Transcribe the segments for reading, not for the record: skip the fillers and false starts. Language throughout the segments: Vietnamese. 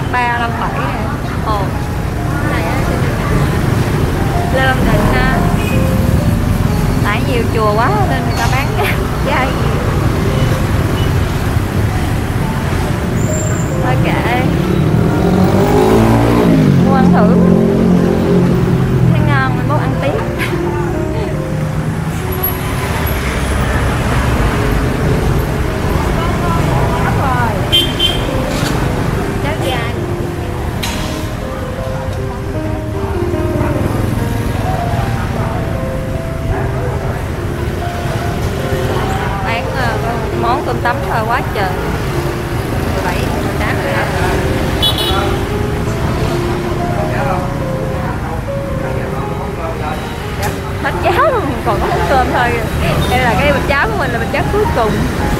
53, 57 nè. Ồ, cái này á, Lê Long Thịnh ha. Tại nhiều chùa quá nên người ta bán giá nhiều. Thôi kệ, mua ăn thử, thấy ngon mình muốn ăn tiếp. Món cơm tấm thôi quá trời. 17, 18 hết cháo luôn, còn có món cơm thôi. Đây là cái bịch cháo của mình là bịch cháo cuối cùng.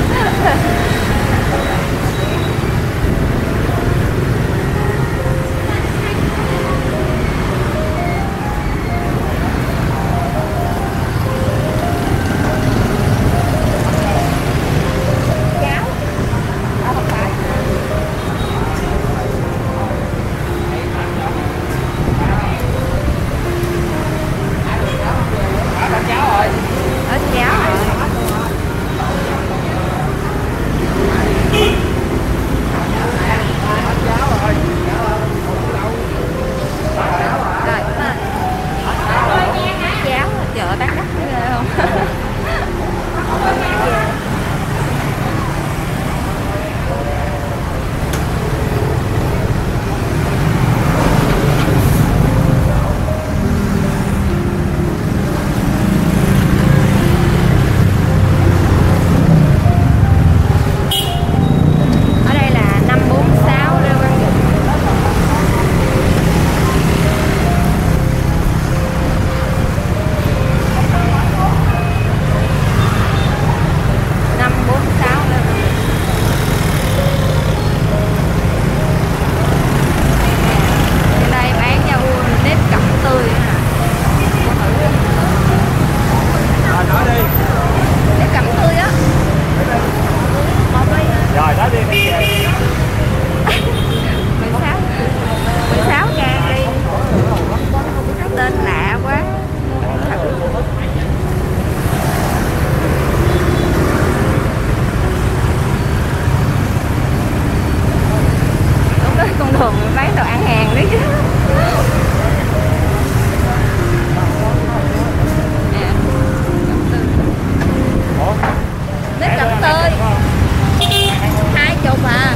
Bán đồ ăn hàng đấy chứ. Nếp cẩm tươi 20 à.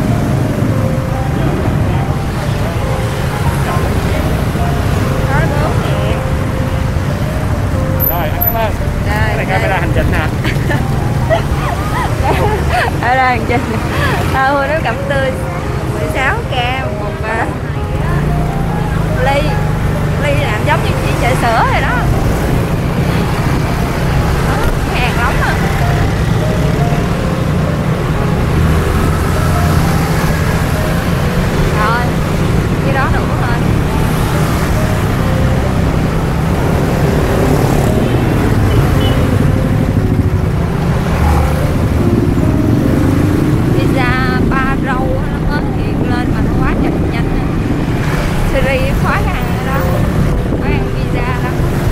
Rồi, ăn cảm ơn. Đây, đây camera hành trình nè. Ở đây hành trình. Mua nếp cẩm tươi 16k một ly làm giống như chị chợ sữa rồi đó. Hàng lắm à. Rồi cái đó đủ thôi. Pizza ba rau nó mới hiện lên mà nó quá trình nhanh. Siri khóa ăn đó, khóa ăn pizza đó.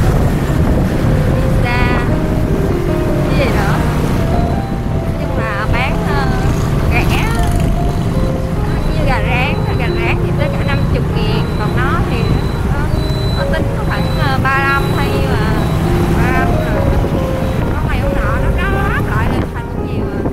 Pizza cái gì nữa, nói chung là bán rẻ, như gà rán thì tới cả 50.000, còn nó thì nó tính khoảng 35 hay là 35 rồi. Có ngày hôm nọ nó đáp lại lên thành cũng nhiều à.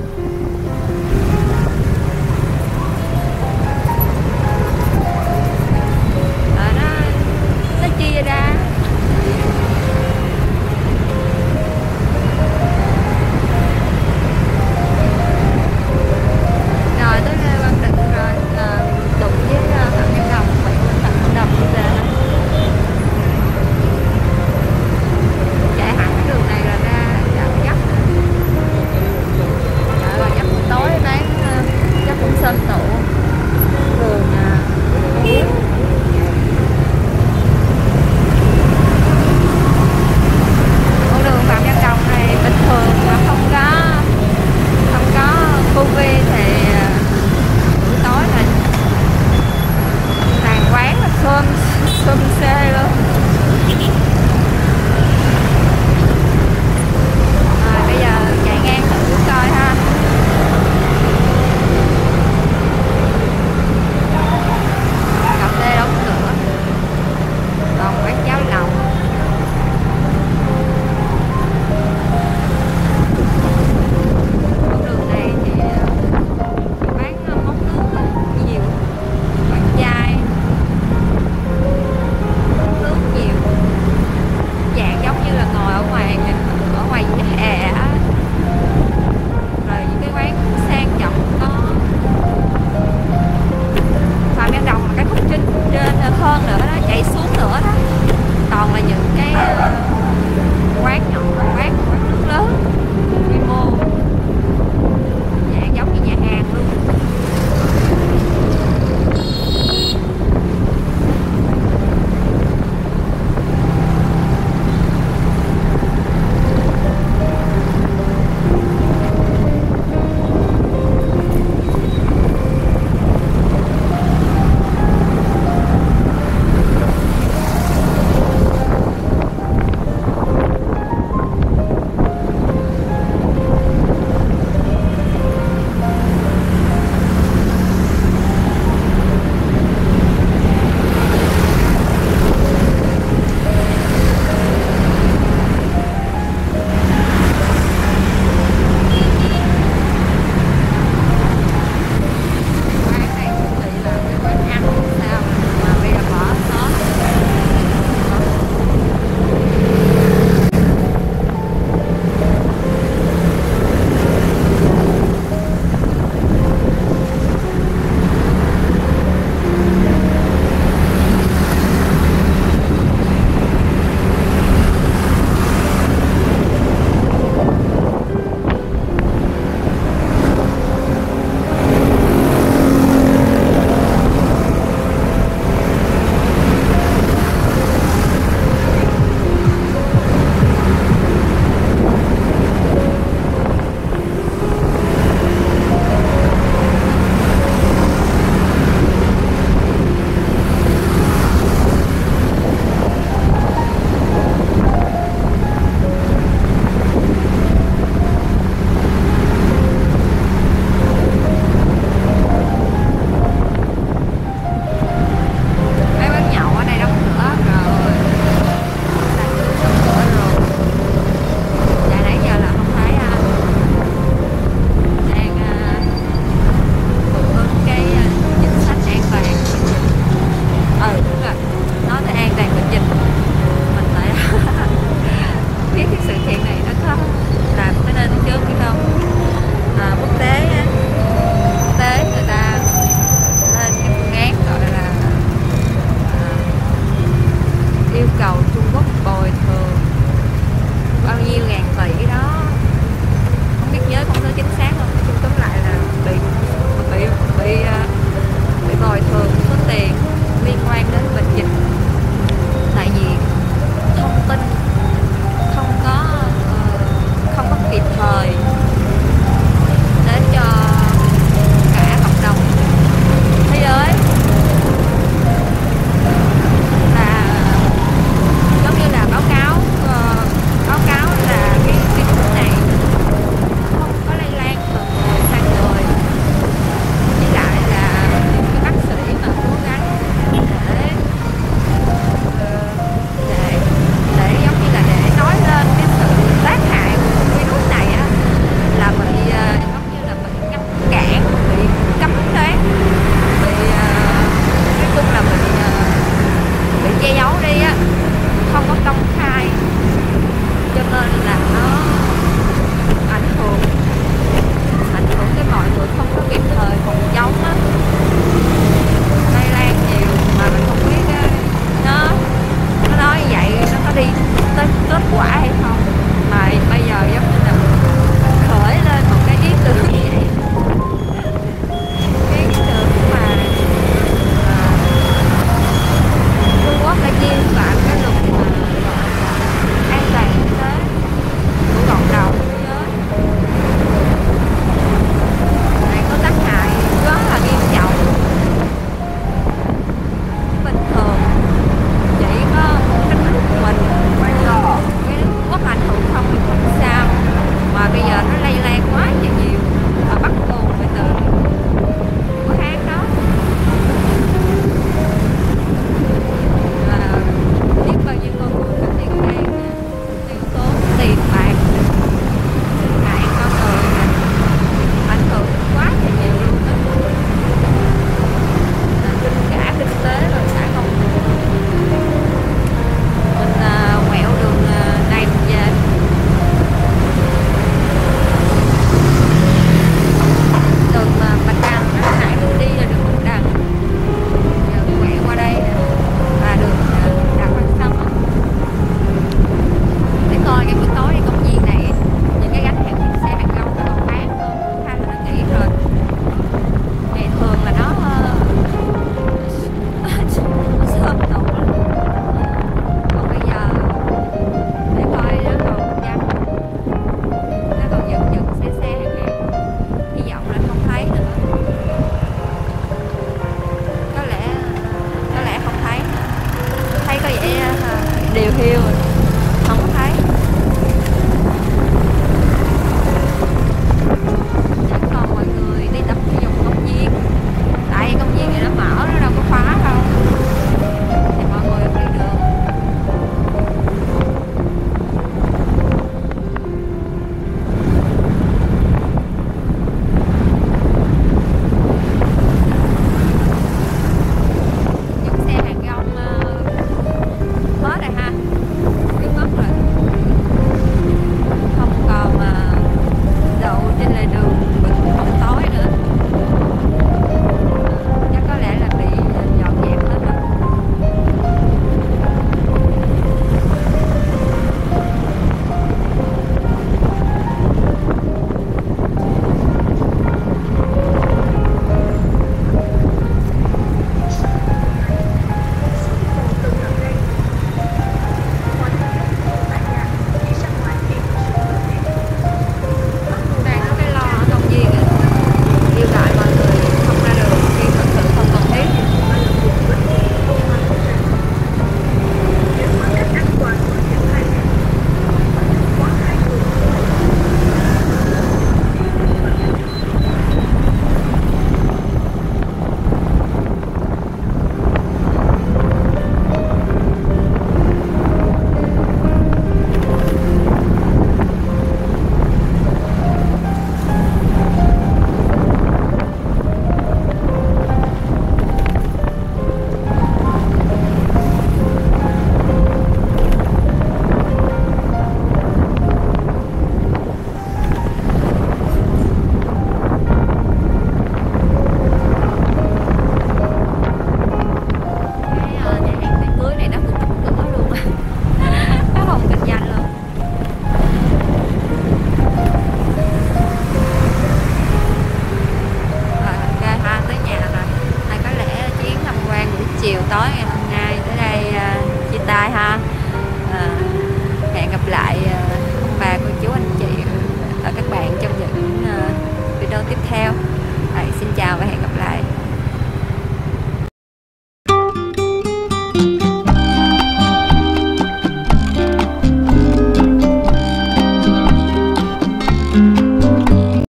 hiêu rồi